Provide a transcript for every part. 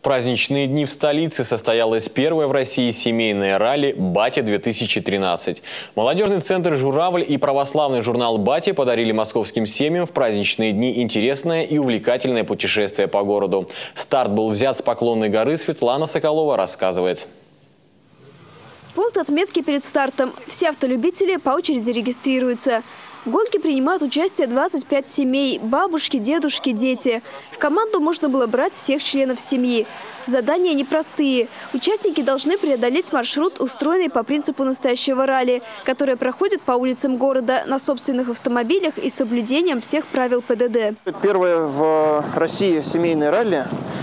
праздничные дни в столице состоялось первое в России семейное ралли «Батя-2013». Молодежный центр «Журавль» и православный журнал «Батя» подарили московским семьям в праздничные дни интересное и увлекательное путешествие по городу. Старт был взят с Поклонной горы. Светлана Соколова рассказывает. Пункт отметки перед стартом. Все автолюбители по очереди регистрируются. В гонке принимают участие 25 семей – бабушки, дедушки, дети. В команду можно было брать всех членов семьи. Задания непростые. Участники должны преодолеть маршрут, устроенный по принципу настоящего ралли, которое проходит по улицам города на собственных автомобилях и с соблюдением всех правил ПДД. Первое в России семейное ралли,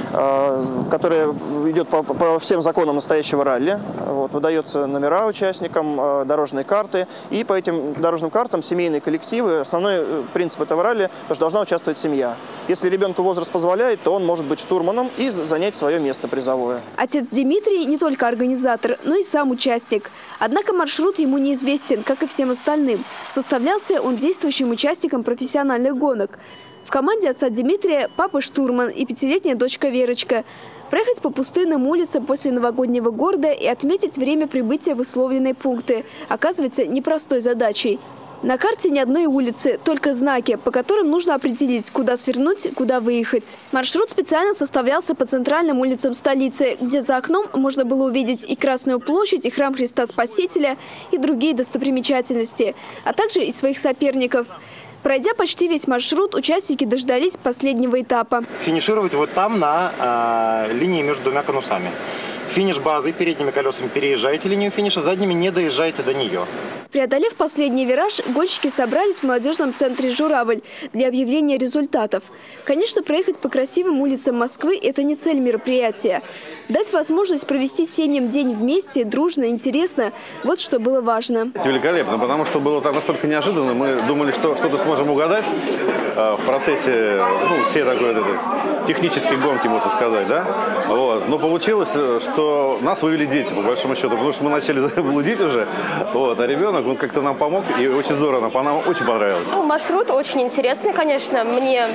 которое идет по всем законам настоящего ралли. Выдаются номера участникам, дорожные карты. И по этим дорожным картам семейные коллективы. Основной принцип этого ралли – что должна участвовать семья. Если ребенку возраст позволяет, то он может быть штурманом и занять свое место призовое. Отец Дмитрий не только организатор, но и сам участник. Однако маршрут ему неизвестен, как и всем остальным. Составлялся он действующим участником профессиональных гонок. В команде отца Дмитрия папа штурман и 5-летняя дочка Верочка. Проехать по пустынным улицам после новогоднего города и отметить время прибытия в условленные пункты оказывается непростой задачей. На карте ни одной улицы, только знаки, по которым нужно определить, куда свернуть, куда выехать. Маршрут специально составлялся по центральным улицам столицы, где за окном можно было увидеть и Красную площадь, и храм Христа Спасителя, и другие достопримечательности, а также и своих соперников. Пройдя почти весь маршрут, участники дождались последнего этапа. Финишировать вот там, на линии между двумя конусами. Финиш базы, передними колесами переезжаете линию финиша, задними не доезжаете до нее. Преодолев последний вираж, гонщики собрались в молодежном центре «Журавль» для объявления результатов. Конечно, проехать по красивым улицам Москвы – это не цель мероприятия. Дать возможность провести семьям день вместе, дружно, интересно – вот что было важно. Великолепно, потому что было там настолько неожиданно. Мы думали, что что-то сможем угадать в процессе всей такой технической гонки, можно сказать. Да? Но получилось, что нас вывели дети, по большому счету, потому что мы начали блудить уже, а ребенок, он как-то нам помог, и очень здорово, нам очень понравилось. Маршрут очень интересный, конечно. Мне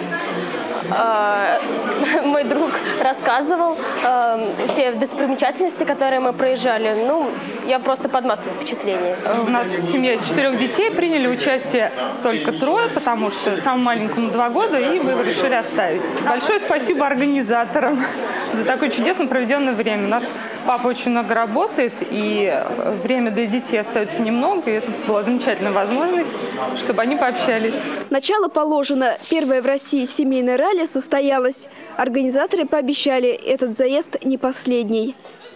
мой друг рассказывал все достопримечательности, которые мы проезжали. Я просто под массой впечатлений. У нас семья из 4 детей, приняли участие только 3, потому что самому маленькому 2 года, и мы решили оставить. Большое спасибо организаторам за такое чудесно проведенное время. У нас папа очень много работает, и время для детей остается немного, и это была замечательная возможность, чтобы они пообщались. Начало положено. Первое в России семейное ралли состоялось. Организаторы пообещали, этот заезд не последний.